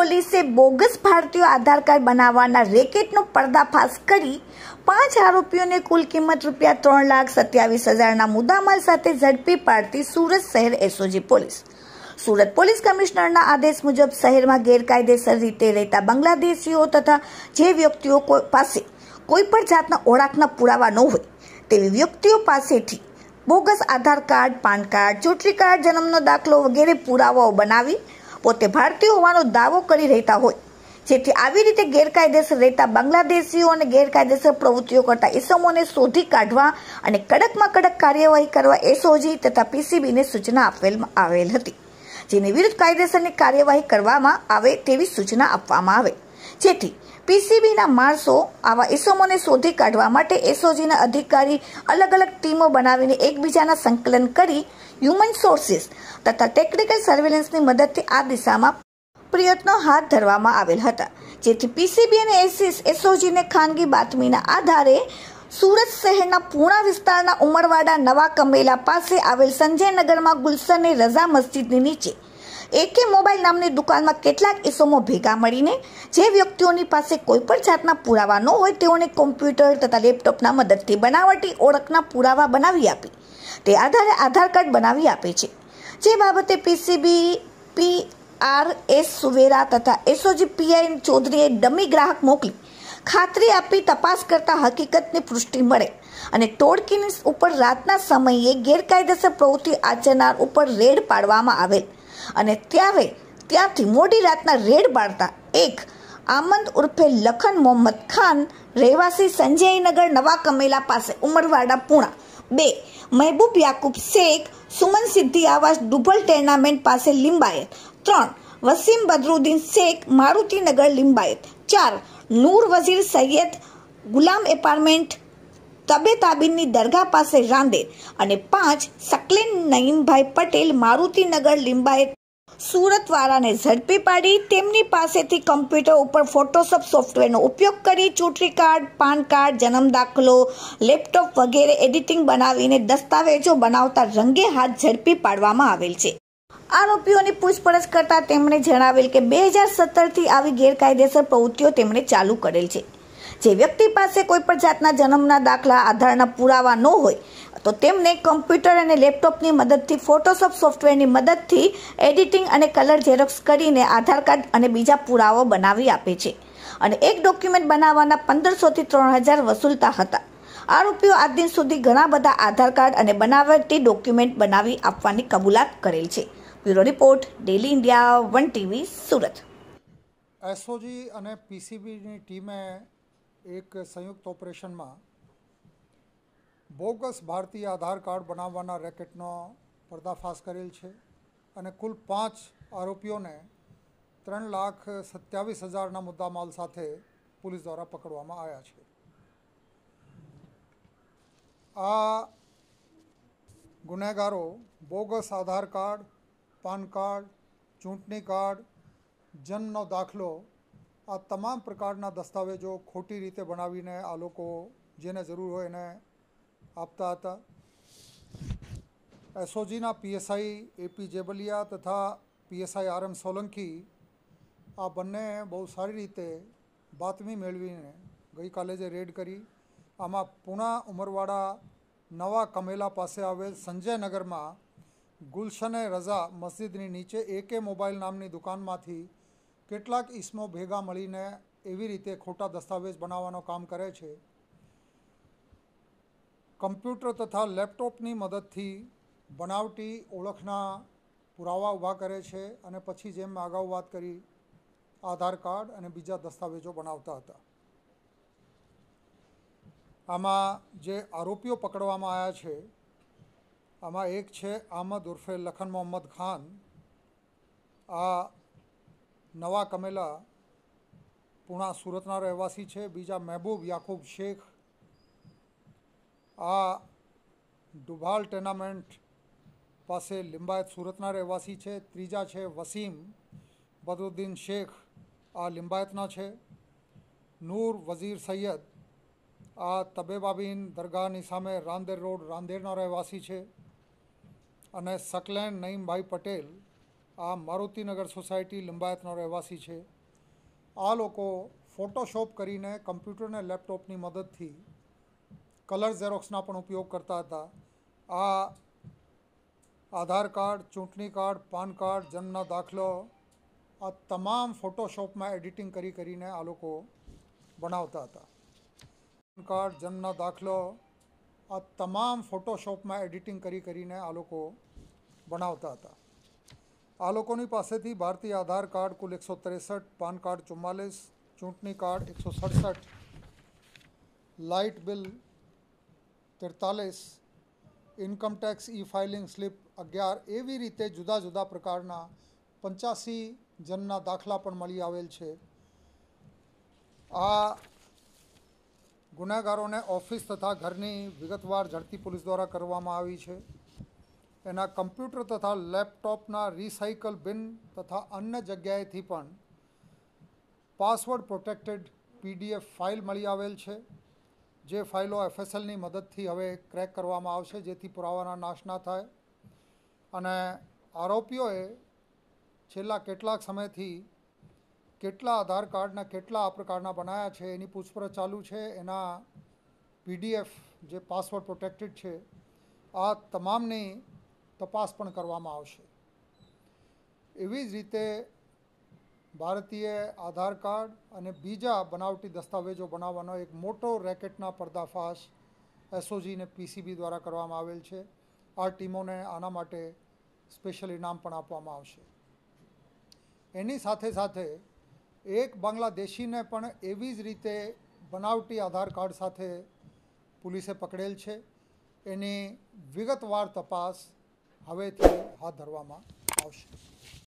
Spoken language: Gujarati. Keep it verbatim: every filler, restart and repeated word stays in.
પોલીસે બોગસ ભારતીય આધાર કાર્ડ બનાવવાના રેકેટનો પર્દાફાશ કરી પાંચ આરોપીઓને કુલ કિંમત રૂપિયા ત્રણ લાખ સત્યાવીસ હજારના મુદ્દામાલ સાથે ઝડપી પાડતી સુરત શહેર એસઓજી પોલીસ. સુરત પોલીસ કમિશનરના આદેશ મુજબ શહેરમાં ગેરકાયદેસર રીતે રહેતા બાંગ્લાદેશીઓ તથા જે વ્યક્તિઓ પાસે કોઈ પણ જાતના ઓળખના પુરાવા ન હોય તેવી વ્યક્તિઓ પાસેથી bogus Aadhaar card, PAN card, ચૂંટણી કાર્ડ, જન્મનો દાખલો વગેરે પુરાવાઓ બનાવી પોતે ભારતીય હોવાનો દાવો કરી રહેતા હોય, જેથી આવી રીતે ગેરકાયદેસર રહેતા બાંગ્લાદેશીઓ અને ગેરકાયદેસર પ્રવૃત્તિઓ કરતા ઇસમોને શોધી કાઢવા અને કડકમાં કડક કાર્યવાહી કરવા એસઓજી તથા પીસીબીને સૂચના આપવામાં આવેલ હતી, જેની વિરુદ્ધ કાયદેસરની કાર્યવાહી કરવામાં આવે તેવી સૂચના આપવામાં આવે, જેથી પીસીબીના માણસો આવા ઇસમોને શોધી કાઢવા માટે એસઓજીના અધિકારી અલગ અલગ ટીમો બનાવીને એકબીજાના સંકલન કરી હ્યુમન સોર્સિસ તથા ટેકનિકલ સર્વેલન્સની મદદથી આ દિશામાં પ્રયત્નો હાથ ધરવામાં આવેલ હતા, જેથી પીસીબી અને એસઓજીને ખાનગી બાતમીના આધારે સુરત શહેરના પૂર્ણા વિસ્તારના ઉમરવાડા નવા કમેલા પાસે આવેલ સંજયનગરમાં ગુલશન રઝા મસ્જિદની નીચે એકે મોબાઈલ નામની દુકાનમાં કેટલાક ઇસમો ભેગા મળીને જે વ્યક્તિઓની પાસે કોઈ પણ જાતના પુરાવા ન હોય તેઓને કોમ્પ્યુટર તથા લેપટોપના મદદથી બનાવટી ઓળખના પુરાવા બનાવી આપી તે આધારે આધાર કાર્ડ બનાવી આપે છે, જે બાબતે PCB P R S Suvera તથા એસઓજી પીઆઈ ચૌધરીએ ડમી ગ્રાહક મોકલી ખાતરી આપી તપાસ કરતા હકીકતની પુષ્ટિ મળે અને ટોળકીની ઉપર રાતના સમયે ગેરકાયદેસર પ્રવૃત્તિ આચરનાર ઉપર રેડ પાડવામાં આવેલ અને ત્યારે ત્યાંથી મોડી રાતના રેડ પાડતા એક આમંદ ઉર્ફે લખન મોહમ્મદ ખાન રહેવાસી સંજયનગર નવા કમેલા પાસે ઉમરવાડા પૂણા, બે મહેબૂબ યાકુબ શેખ સુમન સિદ્ધિ આવાસ ડુબલ ટેર્નામેન્ટ પાસે લિંબાયત, ત્રણ વસીમ બદરુદ્દીન શેખ મારુતિનગર લિંબાયત, ચાર નૂર વઝીર સૈયદ ગુલામ એપાર્ટમેન્ટ તબે તાબીનની દરગાહ પાસે રાંદેર અને પાંચ શકલેન નઈમભાઈ પટેલ મારુતિનગર લિંબાયત સુરતવાળાને ઝડપી પાડી તેમની પાસેથી કમ્પ્યુટર ઉપર ફોટોશોપ સોફ્ટવેરનો ઉપયોગ કરી ચૂંટણી કાર્ડ, પાન કાર્ડ, જન્મ દાખલો, લેપટોપ વગેરે એડિટિંગ બનાવીને દસ્તાવેજો બનાવતા રંગે હાથ ઝડપી પાડવામાં આવેલ છે. આરોપીઓની પૂછપરછ કરતા તેમણે જણાવેલ કે બે હજાર સત્તરથી આવી ગેરકાયદેસર પ્રવૃત્તિઓ તેમણે ચાલુ કરેલ છે. જે વ્યક્તિ પાસે કોઈ પણ જાતના જન્મના દાખલા, આધારના પુરાવા ન હોય તો તેમને કમ્પ્યુટર અને લેપટોપની મદદથી ફોટોશોપ સોફ્ટવેરની મદદથી એડિટિંગ અને કલર ઝેરોક્સ કરીને આધાર કાર્ડ અને બીજા પુરાવાઓ બનાવી આપે છે અને એક ડોક્યુમેન્ટ બનાવવાના પંદરસોથી ત્રણ હજાર વસૂલતા હતા. આરોપીઓ આજ દિન સુધી ઘણા બધા આધાર કાર્ડ અને બનાવટી ડોક્યુમેન્ટ બનાવી આપવાની કબૂલાત કરેલ છે. Bureau report, daily India, one TV, Surat. SOG અને પીસીબીની ટીમે એક સંયુક્ત ઓપરેશનમાં બોગસ ભારતીય આધાર કાર્ડ બનાવવાના રેકેટનો પર્દાફાશ કરેલ છે અને કુલ પાંચ આરોપીઓને ત્રણ લાખ સત્યાવીસ હજારના મુદ્દામાલ સાથે પોલીસ દ્વારા પકડવામાં આવ્યા છે. આ ગુનેગારો bogus Aadhaar card, PAN card, ચૂંટણી કાર્ડ, જન્મનો દાખલો આ તમામ પ્રકારના દસ્તાવેજો ખોટી રીતે બનાવીને આ લોકો જેને જરૂર હોય એને આપતા હતા. એસઓજીના પીએસઆઈ એપી જેબલિયા તથા પીએસઆઈ આર એમ સોલંકી આ બંને બહુ સારી રીતે બાતમી મેળવીને ગઈકાલે જે રેડ કરી આમાં પૂણા ઉમરવાડા નવા કમેલા પાસે આવેલ સંજયનગરમાં ગુલશને રઝા મસ્જિદની નીચે એકે મોબાઈલ નામની દુકાનમાંથી કેટલાક ઇસમો ભેગા મળીને એવી રીતે ખોટા દસ્તાવેજ બનાવવાનો કામ કરે છે. કમ્પ્યુટર તથા લેપટોપની મદદથી બનાવટી ઓળખના પુરાવા ઊભા કરે છે અને પછી જેમ મેં અગાઉ વાત કરી આધાર કાર્ડ અને બીજા દસ્તાવેજો બનાવતા હતા. આમાં જે આરોપીઓ પકડવામાં આવ્યા છે આમાં એક છે આમદ ઉર્ફે લખન મોહમ્મદ ખાન, આ નવા કમેલા પૂણા સુરતના રહેવાસી છે. બીજા મહેબૂબ યાકુબ શેખ, આ ડુભાલ ટેર્નામેન્ટ પાસે લિંબાયત સુરતના રહેવાસી છે. ત્રીજા છે વસીમ બદરુદ્દીન શેખ, આ લિંબાયતના છે. નૂર વઝીર સૈયદ, આ તબેબાબીન દરગાહની સામે રાંદેર રોડ રાંદેરના રહેવાસી છે. અને શકલેન નઈમભાઈ પટેલ, આ મારુતિનગર સોસાયટી લિંબાયતનો રહેવાસી છે. આ લોકો ફોટોશોપ કરીને કમ્પ્યુટર ને લેપટોપની મદદથી કલર ઝેરોક્સના પણ ઉપયોગ કરતા હતા। આ આધાર કાર્ડ, ચૂંટણી કાર્ડ, પાન કાર્ડ, જન્મના દાખલો આ તમામ ફોટોશોપમાં એડિટિંગ કરી કરીને આ લોકો બનાવતા હતા। પાન કાર્ડ, જન્મના દાખલો આ તમામ ફોટોશોપમાં એડિટિંગ કરી કરીને આ લોકો બનાવતા હતા। આ લોકોની પાસેથી ભારતીય આધાર કાર્ડ કુલ એકસો ત્રેસઠ, પાન કાર્ડ ચુમ્માલીસ, ચૂંટણી કાર્ડ એકસો સડસઠ, લાઇટ બિલ તેતાલીસ, income tax E filing slip અગિયાર એવી રીતે જુદા જુદા પ્રકારના પંચ્યાસી જનના દાખલા પણ મળી આવેલ છે। આ ગુનેગારોને ઓફિસ તથા ઘરની વિગતવાર ઝડપી પોલીસ દ્વારા કરવામાં આવી છે। એના કમ્પ્યુટર તથા લેપટોપના રિસાયકલ બિન તથા અન્ય જગ્યાએથી પણ પાસવર્ડ પ્રોટેક્ટેડ પીડીએફ ફાઇલ મળી આવેલ છે, જે ફાઇલો એફએસએલની મદદથી હવે ક્રેક કરવામાં આવશે, જેથી પુરાવાના નાશ ના થાય। અને આરોપીઓએ છેલ્લા કેટલાક સમયથી કેટલા આધાર કાર્ડના કેટલા આ પ્રકારના બનાવ્યા છે એની પૂછપરછ ચાલુ છે। એના પીડીએફ જે પાસવર્ડ પ્રોટેક્ટેડ છે આ તમામની તપાસ પણ કરવામાં આવશે। એવી જ રીતે ભારતીય આધાર કાર્ડ અને બીજા બનાવટી દસ્તાવેજો બનાવવાનો એક મોટો રેકેટના પર્દાફાશ એસઓજી ને પીસીબી દ્વારા કરવામાં આવેલ છે। આ ટીમોને આના માટે સ્પેશિયલ ઇનામ પણ આપવામાં આવશે। એની સાથે સાથે એક બાંગ્લાદેશીને પણ એવી જ રીતે બનાવટી આધાર કાર્ડ સાથે પોલીસે પકડેલ છે। એની વિગતવાર તપાસ હવેથી હાથ ધરવામાં આવશે।